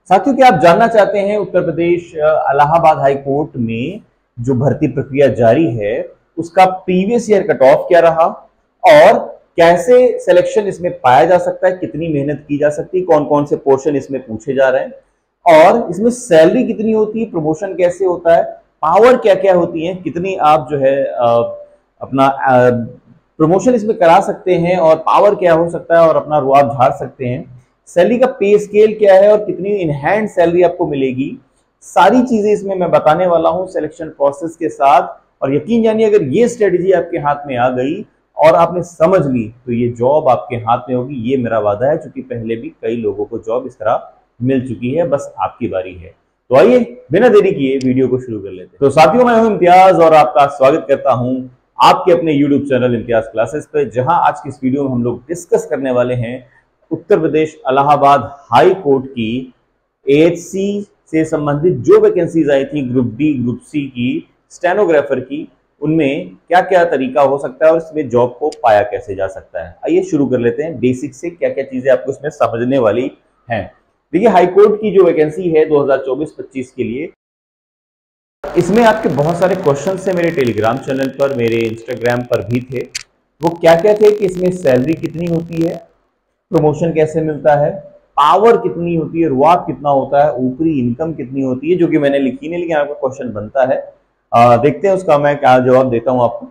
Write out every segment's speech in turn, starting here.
साथियों, क्या आप जानना चाहते हैं उत्तर प्रदेश इलाहाबाद हाई कोर्ट में जो भर्ती प्रक्रिया जारी है उसका प्रीवियस ईयर कट ऑफ क्या रहा और कैसे सिलेक्शन इसमें पाया जा सकता है, कितनी मेहनत की जा सकती है, कौन कौन से पोर्शन इसमें पूछे जा रहे हैं और इसमें सैलरी कितनी होती है, प्रमोशन कैसे होता है, पावर क्या क्या होती है, कितनी आप जो है अपना प्रमोशन इसमें करा सकते हैं और पावर क्या हो सकता है और अपना रुआब झाड़ सकते हैं, सैलरी का पे स्केल क्या है और कितनी इन हैंड सैलरी आपको मिलेगी, सारी चीजें इसमें मैं बताने वाला हूं सिलेक्शन प्रोसेस के साथ। और यकीन जानिए, अगर ये स्ट्रेटजी आपके हाथ में आ गई और आपने समझ ली तो ये जॉब आपके हाथ में होगी, ये मेरा वादा है, क्योंकि पहले भी कई लोगों को जॉब इस तरह मिल चुकी है, बस आपकी बारी है। तो आइए बिना देरी किए वीडियो को शुरू कर लेते हैं। तो साथियों, मैं हूं इम्तियाज और आपका स्वागत करता हूं आपके अपने यूट्यूब चैनल इम्तियाज क्लासेस पे, जहां आज की इस वीडियो में हम लोग डिस्कस करने वाले हैं उत्तर प्रदेश इलाहाबाद हाई कोर्ट की एएचसी से संबंधित जो वैकेंसीज आई थी ग्रुप डी ग्रुप सी की स्टेनोग्राफर की, उनमें क्या क्या तरीका हो सकता है और इसमें जॉब को पाया कैसे जा सकता है। आइए शुरू कर लेते हैं बेसिक से, क्या क्या चीजें आपको इसमें समझने वाली हैं। देखिए, हाई कोर्ट की जो वैकेंसी है 2024-25 के लिए, इसमें आपके बहुत सारे क्वेश्चन से मेरे टेलीग्राम चैनल पर, मेरे इंस्टाग्राम पर भी थे। वो क्या क्या थे कि इसमें सैलरी कितनी होती है, प्रमोशन कैसे मिलता है, पावर कितनी होती है, रुआब कितना होता है, ऊपरी इनकम कितनी होती है, जो कि मैंने लिखी नहीं, लेकिन आपका क्वेश्चन बनता है। देखते हैं उसका मैं क्या जवाब देता हूं आपको।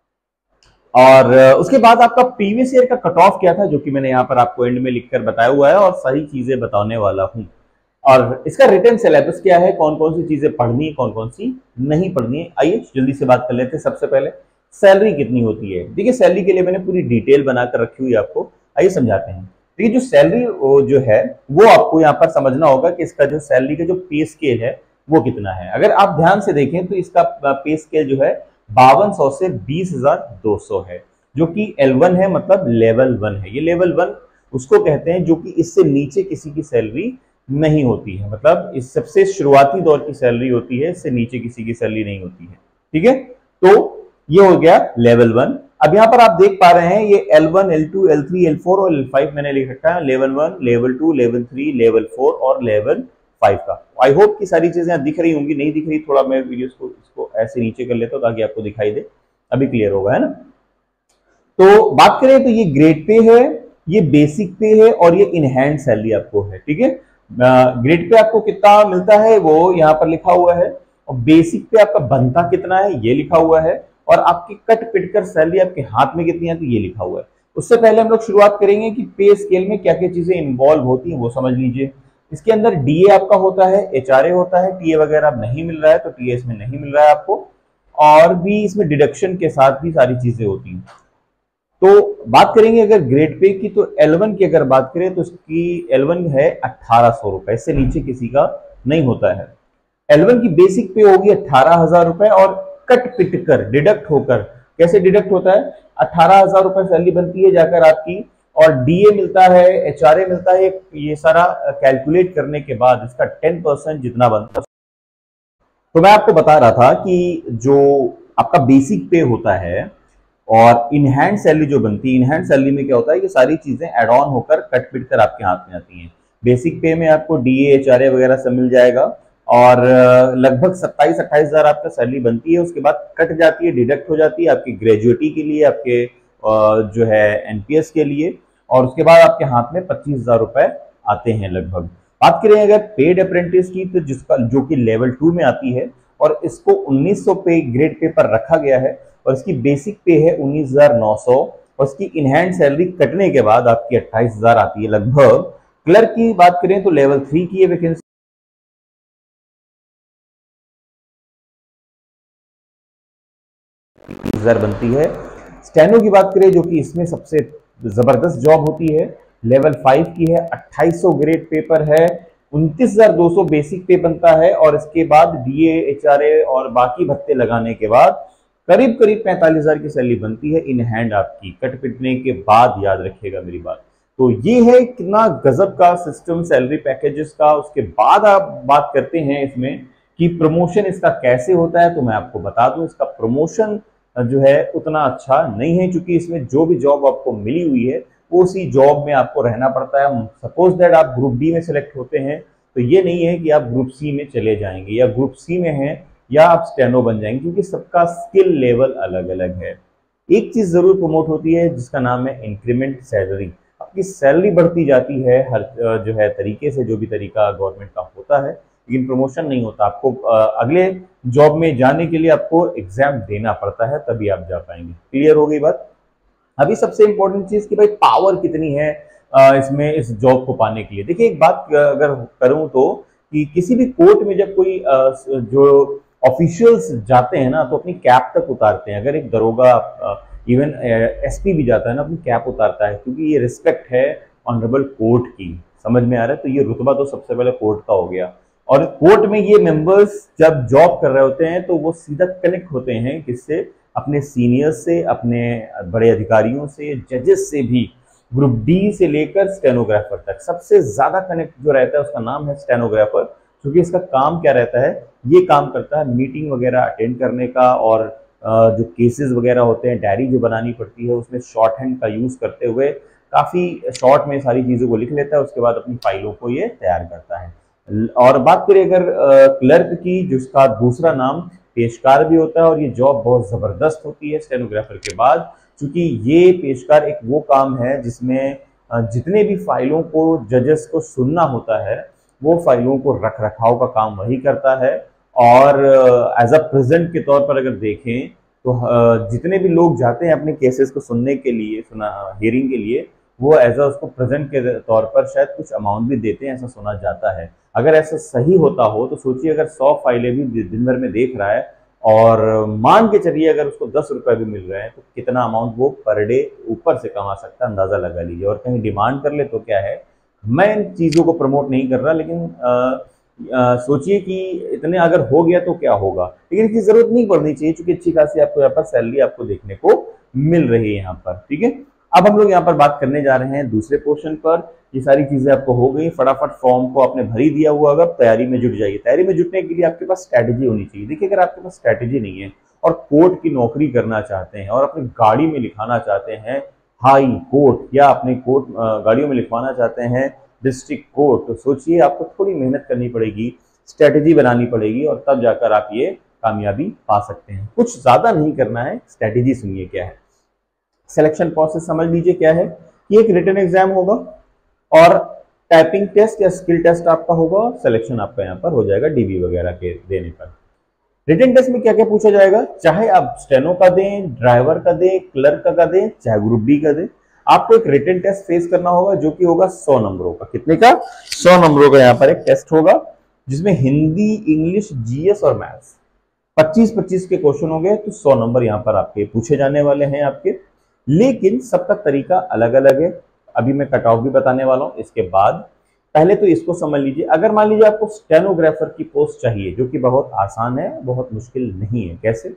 और उसके बाद आपका प्रीवियस ईयर का कट ऑफ क्या था, जो कि मैंने यहाँ पर आपको एंड में लिखकर बताया हुआ है और सही चीजें बताने वाला हूं। और इसका रिटन सिलेबस क्या है, कौन कौन सी चीजें पढ़नी है, कौन कौन सी नहीं पढ़नी है। आइए जल्दी से बात कर लेते हैं। सबसे पहले सैलरी कितनी होती है। देखिए, सैलरी के लिए मैंने पूरी डिटेल बनाकर रखी हुई है आपको, आइए समझाते हैं। देखिए, जो सैलरी जो है वो आपको यहाँ पर समझना होगा कि इसका जो सैलरी का जो पे स्केल है वो कितना है। अगर आप ध्यान से देखें तो इसका पे स्केल जो है 5200 से 20,200 है, जो कि L1 है, मतलब लेवल 1 है। ये लेवल 1 उसको कहते हैं जो कि इससे नीचे किसी की सैलरी नहीं होती है, मतलब इस सबसे शुरुआती दौर की सैलरी होती है, इससे नीचे किसी की सैलरी नहीं होती है। ठीक है, तो ये हो गया लेवल 1। अब यहाँ पर आप देख पा रहे हैं ये L1, L2, L3, L4 और L5 मैंने लिख रखा है। लेवल 1, लेवल 2, लेवल 3, लेवल 4 और लेवल 5 का। आई होप कि सारी चीजें दिख रही होंगी, नहीं दिख रही थोड़ा मैं वीडियो को इसको ऐसे नीचे कर लेता हूँ ताकि आपको दिखाई दे। अभी क्लियर होगा, है ना। तो बात करें तो ये ग्रेड पे है, ये बेसिक पे है और ये इन हैंड सैलरी आपको है। ठीक है, ग्रेड पे आपको कितना मिलता है वो यहाँ पर लिखा हुआ है और बेसिक पे आपका बनता कितना है ये लिखा हुआ है और आपकी कट पिट कर सैलरी आपके हाथ में कितनी है तो ये लिखा हुआ है। उससे पहले हम लोग शुरुआत करेंगे कि पे स्केल में क्या क्या चीजें इन्वॉल्व होती हैं वो समझ लीजिए। इसके अंदर डीए आपका होता है, एचआरए होता है, टीए वगैरह अब नहीं मिल रहा है तो टीए इसमें नहीं मिल रहा है आपको, और भी इसमें डिडक्शन के साथ भी सारी चीजें होती हैं। तो बात करेंगे अगर ग्रेड पे की, तो L1 की अगर बात करें तो इसकी L1 है 1800 रुपए, इससे नीचे किसी का नहीं होता है। L1 की बेसिक पे होगी 18,000 रुपए और कट पिट कर डिडक्ट होकर, कैसे डिडक्ट होता है, 18,000 रुपए सैलरी बनती है जाकर आपकी, और डीए मिलता है, एचआरए मिलता है, ये सारा कैलकुलेट करने के बाद इसका 10% जितना बनता है। तो मैं आपको बता रहा था कि जो आपका बेसिक पे होता है और इन हैंड सैलरी जो बनती है, इन हैंड सैलरी में क्या होता है, ये सारी चीजें एड ऑन होकर कट पिट कर आपके हाथ में आती हैं। बेसिक पे में आपको डीए एचआरए वगैरह सब मिल जाएगा और लगभग 27-28 हजार आपका सैलरी बनती है। उसके बाद कट जाती है, डिडक्ट हो जाती है आपकी ग्रेजुएटी के लिए, आपके जो है एनपीएस के लिए, और उसके बाद आपके हाथ में 25,000 रुपए आते हैं लगभग। बात करें अगर पेड अप्रेंटिस की, तो जिसका जो कि लेवल 2 में आती है और इसको 1900 पे ग्रेड पे पर रखा गया है और इसकी बेसिक पे है 19,900 और इसकी इन हैंड सैलरी कटने के बाद आपकी 28,000 आती है लगभग। क्लर्क की बात करें तो लेवल 3 की वैकेंसी बनती है। स्टेनो की बात करें जो कि इसमें सबसे जबरदस्त जॉब होती है, लेवल 5 की है, 2800 ग्रेड पेपर है, 29,200 बेसिक पे बनता है और इसके बाद डीए एचआरए और बाकी भत्ते लगाने के बाद करीब करीब 45,000 की सैलरी बनती है इन हैंड आपकी, कट पिटने के बाद, याद रखिएगा मेरी बात। तो ये है कितना गजब का सिस्टम सैलरी पैकेजेस का। उसके बाद आप बात करते हैं इसमें कि प्रमोशन इसका कैसे होता है, तो मैं आपको बता दूं इसका प्रमोशन जो है उतना अच्छा नहीं है, क्योंकि इसमें जो भी जॉब आपको मिली हुई है उसी जॉब में आपको रहना पड़ता है। सपोज दैट आप ग्रुप डी में सिलेक्ट होते हैं तो ये नहीं है कि आप ग्रुप सी में चले जाएंगे या ग्रुप सी में हैं या आप स्टेनो बन जाएंगे, क्योंकि सबका स्किल लेवल अलग अलग है। एक चीज जरूर प्रमोट होती है जिसका नाम है इंक्रीमेंट सैलरी। आपकी सैलरी बढ़ती जाती है हर जो है तरीके से, जो भी तरीका गवर्नमेंट का होता है, लेकिन प्रमोशन नहीं होता। आपको अगले जॉब में जाने के लिए आपको एग्जाम देना पड़ता है, तभी आप जा पाएंगे। क्लियर हो गई बात। अभी सबसे इंपॉर्टेंट चीज कि भाई पावर कितनी है इसमें इस जॉब को पाने के लिए। देखिए एक बात अगर करूं तो कि किसी भी कोर्ट में जब कोई जो ऑफिशियल्स जाते हैं ना तो अपनी कैप तक उतारते हैं। अगर एक दरोगा इवन एसपी भी जाता है ना अपनी कैप उतारता है, क्योंकि ये रिस्पेक्ट है ऑनरेबल कोर्ट की। समझ में आ रहा है। तो ये रुतबा तो सबसे पहले कोर्ट का हो गया। और कोर्ट में ये मेंबर्स जब जॉब कर रहे होते हैं तो वो सीधा कनेक्ट होते हैं किससे, अपने सीनियर्स से, अपने बड़े अधिकारियों से, जजेस से भी। ग्रुप डी से लेकर स्टेनोग्राफर तक सबसे ज्यादा कनेक्ट जो रहता है उसका नाम है स्टेनोग्राफर, क्योंकि इसका काम क्या रहता है, ये काम करता है मीटिंग वगैरह अटेंड करने का, और जो केसेस वगैरह होते हैं, डायरी जो बनानी पड़ती है उसमें शॉर्ट हैंड का यूज करते हुए काफी शॉर्ट में सारी चीजों को लिख लेता है, उसके बाद अपनी फाइलों को ये तैयार करता है। और बात करें अगर क्लर्क की, जिसका दूसरा नाम पेशकार भी होता है, और ये जॉब बहुत जबरदस्त होती है स्टेनोग्राफर के बाद, क्योंकि ये पेशकार एक वो काम है जिसमें जितने भी फाइलों को जजेस को सुनना होता है वो फाइलों को रख रखाव का काम वही करता है। और एज अ प्रेजेंट के तौर पर अगर देखें तो जितने भी लोग जाते हैं अपने केसेस को सुनने के लिए, हियरिंग के लिए, वो एज अ उसको प्रेजेंट के तौर पर शायद कुछ अमाउंट भी देते हैं, ऐसा सुना जाता है। अगर ऐसा सही होता हो तो सोचिए अगर 100 फाइलें भी दिन भर में देख रहा है और मान के चलिए अगर उसको 10 रुपए भी मिल रहे हैं तो कितना अमाउंट वो पर डे ऊपर से कमा सकता है, अंदाजा लगा लीजिए। और कहीं डिमांड कर ले तो क्या है, मैं इन चीजों को प्रमोट नहीं कर रहा, लेकिन सोचिए कि इतने अगर हो गया तो क्या होगा। लेकिन इसकी जरूरत नहीं पड़नी चाहिए, क्योंकि अच्छी खासी आपको यहाँ पर सैलरी आपको देखने को मिल रही है यहाँ पर। ठीक है, अब हम लोग यहाँ पर बात करने जा रहे हैं दूसरे पोर्शन पर। ये सारी चीजें आपको हो गई, फटाफट फॉर्म को आपने भरी दिया हुआ, अगर तैयारी में जुट जाइए। तैयारी में जुटने के लिए आपके पास स्ट्रैटेजी होनी चाहिए। देखिए अगर आपके पास स्ट्रैटेजी नहीं है और कोर्ट की नौकरी करना चाहते हैं और अपनी गाड़ी में लिखाना चाहते हैं हाई कोर्ट, या अपने कोर्ट गाड़ियों में लिखवाना चाहते हैं डिस्ट्रिक्ट कोर्ट, तो सोचिए आपको थोड़ी मेहनत करनी पड़ेगी, स्ट्रैटेजी बनानी पड़ेगी, और तब जाकर आप ये कामयाबी पा सकते हैं। कुछ ज्यादा नहीं करना है, स्ट्रैटेजी सुनिए क्या है। सिलेक्शन प्रोसेस समझ लीजिए क्या है कि एक रिटन एग्जाम होगा और टाइपिंग टेस्ट या स्किल टेस्ट आपका होगा, सिलेक्शन आपका यहाँ पर हो जाएगा डीबी वगैरह के देने पर। रिटन टेस्ट में क्या क्या पूछा जाएगा, चाहे आप स्टेनो का दें, ड्राइवर का दें, क्लर्क का दें, चाहे ग्रुप बी का दें, आपको एक रिटन टेस्ट फेस करना होगा जो कि होगा 100 नंबरों का। कितने का? 100 नंबरों का यहाँ पर एक टेस्ट होगा, जिसमें हिंदी, इंग्लिश, जीएस और मैथ्स 25-25 के क्वेश्चन हो गए, तो 100 नंबर यहाँ पर आपके पूछे जाने वाले हैं आपके। लेकिन सबका तरीका अलग अलग है, अभी मैं कट ऑफ भी बताने वाला हूं इसके बाद। पहले तो इसको समझ लीजिए, अगर मान लीजिए आपको स्टेनोग्राफर की पोस्ट चाहिए, जो कि बहुत आसान है, बहुत मुश्किल नहीं है। कैसे?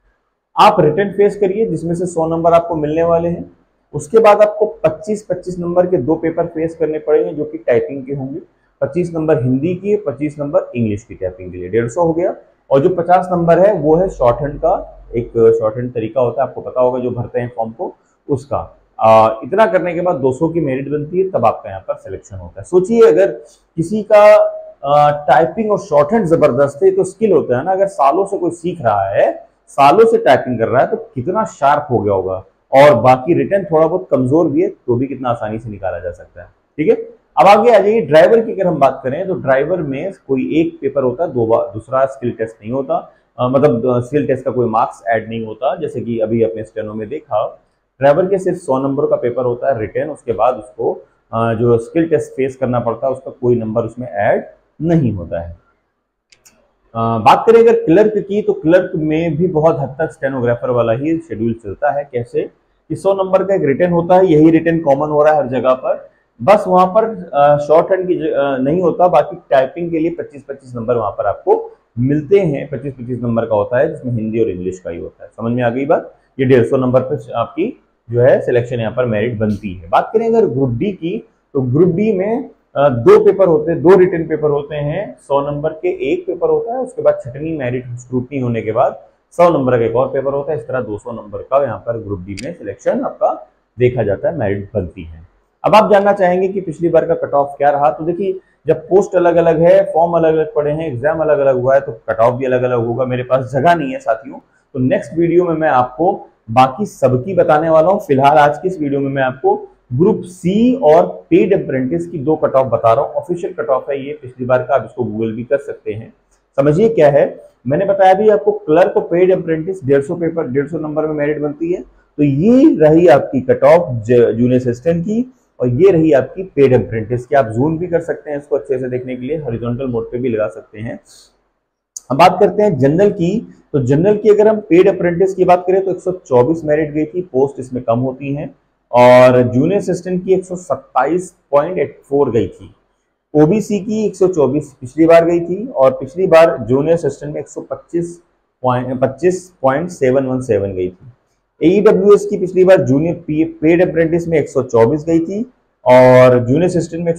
आप रिटन फेस करिए जिसमें से 100 नंबर आपको मिलने वाले हैं। उसके बाद आपको 25-25 नंबर के 2 पेपर फेस करने पड़ेंगे जो कि टाइपिंग के होंगे। 25 नंबर हिंदी की, 25 नंबर इंग्लिश की टाइपिंग के लिए, 150 हो गया। और जो 50 नंबर है वो है शॉर्ट हैंड का, एक शॉर्ट हैंड तरीका होता है, आपको पता होगा जो भरते हैं फॉर्म को, उसका। इतना करने के बाद 200 की मेरिट बनती है, तब आपका यहाँ पर सिलेक्शन होता है। सोचिए अगर किसी का टाइपिंग और शॉर्ट हैंड जबरदस्त है, तो स्किल होता है ना, अगर सालों से कोई सीख रहा है, सालों से टाइपिंग कर रहा है, तो कितना शार्प हो गया होगा। और बाकी रिटन थोड़ा बहुत कमजोर भी है तो भी कितना आसानी से निकाला जा सकता है। ठीक है, अब आगे आ जाइए। ड्राइवर की अगर हम बात करें तो ड्राइवर में कोई एक पेपर होता है, दूसरा स्किल टेस्ट नहीं होता, मतलब स्किल टेस्ट का कोई मार्क्स ऐड नहीं होता। जैसे कि अभी अपने स्टेनो में देखा, ड्राइवर के सिर्फ 100 नंबर का पेपर होता है रिटन, उसके बाद उसको जो स्किल टेस्ट फेस करना पड़ता है उसका कोई नंबर उसमें ऐड नहीं होता है। बात करें अगर क्लर्क की, तो क्लर्क में भी बहुत हद तक स्टेनोग्राफर वाला ही शेड्यूल चलता है। कैसे कि 100 नंबर का एक रिटन होता है, यही रिटन कॉमन हो रहा है हर जगह पर, बस वहां पर शॉर्ट हैंड की नहीं होता। बाकी टाइपिंग के लिए 25-25 नंबर वहां पर आपको मिलते हैं, 25-25 नंबर का होता है, जिसमें हिंदी और इंग्लिश का ही होता है। समझ में आ गई बात। ये 150 नंबर पर आपकी जो है सिलेक्शन यहाँ पर मेरिट बनती है। बात करें अगर ग्रुप डी की, तो ग्रुप डी में 2 पेपर होते हैं, 2 रिटन पेपर होते हैं। 100 नंबर के एक पेपर होता है, उसके बाद छठवीं मेरिट स्क्रूटनी होने के बाद 100 नंबर का एक और पेपर होता है। इस तरह 200 नंबर का यहाँ पर ग्रुप डी में सिलेक्शन आपका देखा जाता है, मेरिट बनती है। अब आप जानना चाहेंगे कि पिछली बार का कट ऑफ क्या रहा, तो देखिए जब पोस्ट अलग अलग है, फॉर्म अलग अलग पड़े हैं, एग्जाम अलग अलग हुआ है, तो कट ऑफ भी अलग अलग होगा। मेरे पास जगह नहीं है साथियों, तो नेक्स्ट वीडियो में मैं आपको बाकी सबकी बताने वाला हूं। फिलहाल आज की इस वीडियो में मैं आपको ग्रुप सी और पेड अप्रेंटिस की 2 कट ऑफ बता रहा हूं। ऑफिशियल कट ऑफ है ये, पिछली बार का, आप इसको गूगल भी कर सकते हैं। समझिए क्या है, मैंने बताया भी आपको क्लर्क और पेड अप्रेंटिस 150 पेपर 150 नंबर में मेरिट बनती है। तो ये रही आपकी कट ऑफ जूनियर असिस्टेंट की, और ये रही आपकी पेड अप्रेंटिस की। आप जूम भी कर सकते हैं इसको अच्छे से देखने के लिए, हॉरिजॉन्टल मोड पे भी लगा सकते हैं। अब बात करते हैं जनरल की। तो जनरल की अगर हम पेड अप्रेंटिस की बात करें तो 124 मेरिट गई थी, पोस्ट इसमें कम होती हैं। और जूनियर असिस्टेंट की 127.84 गई थी। ओबीसी की 124 पिछली बार गई थी, और पिछली बार जूनियर असिस्टेंट में 125.717 गई थी। एईडब्ल्यूएस की पिछली बार जूनियर पेड अप्रेंटिस में 124 गई थी, और जूनियर असिस्टेंट में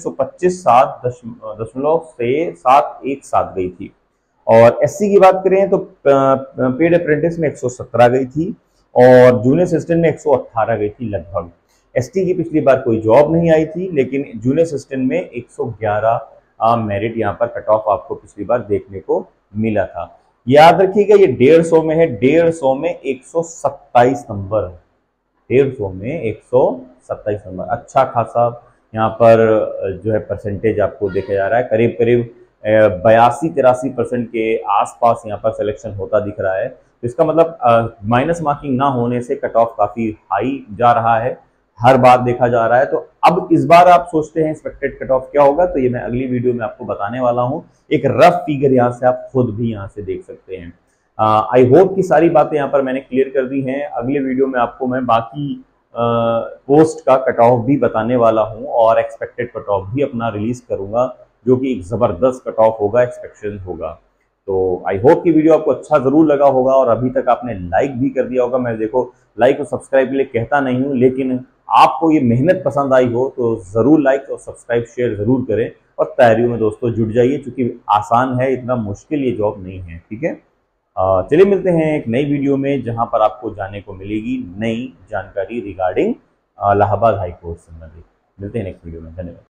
125.717 गई थी। और एससी की बात करें तो पेड अप्रेंटिस में 117 गई थी, और जूनियर असिस्टेंट में 118 गई थी लगभग। एसटी की पिछली बार कोई जॉब नहीं आई थी, लेकिन जूनियर असिस्टेंट में 111 मेरिट यहाँ पर कट ऑफ आपको पिछली बार देखने को मिला था। याद रखिएगा ये 150 में है, 150 में 127 नंबर, 150 में 127 नंबर, अच्छा खासा यहाँ पर जो है परसेंटेज आपको देखा जा रहा है। करीब करीब 82-83% के आसपास यहाँ पर सिलेक्शन होता दिख रहा है। तो इसका मतलब माइनस मार्किंग ना होने से कट ऑफ काफी हाई जा रहा है, हर बार देखा जा रहा है। तो अब इस बार आप सोचते हैं एक्सपेक्टेड कट ऑफ क्या होगा, तो ये मैं अगली वीडियो में आपको बताने वाला हूँ। एक रफ फिगर यहाँ से आप खुद भी यहाँ से देख सकते हैं। आई होप कि सारी बातें यहाँ पर मैंने क्लियर कर दी हैं। अगले वीडियो में आपको मैं बाकी पोस्ट का कट ऑफ भी बताने वाला हूँ, और एक्सपेक्टेड कट ऑफ भी अपना रिलीज करूंगा, जो कि एक जबरदस्त कट ऑफ होगा, एक्सपेक्टेशन होगा। तो आई होप कि वीडियो आपको अच्छा जरूर लगा होगा, और अभी तक आपने लाइक भी कर दिया होगा। मैं देखो लाइक और सब्सक्राइब के लिए कहता नहीं हूँ, लेकिन आपको ये मेहनत पसंद आई हो तो जरूर लाइक और सब्सक्राइब शेयर जरूर करें, और तैयारियों में दोस्तों जुट जाइए, क्योंकि आसान है, इतना मुश्किल ये जॉब नहीं है। ठीक है, चलिए मिलते हैं एक नई वीडियो में, जहां पर आपको जानने को मिलेगी नई जानकारी रिगार्डिंग इलाहाबाद हाई कोर्ट संबंधित। मिलते हैं नेक्स्ट वीडियो में, धन्यवाद।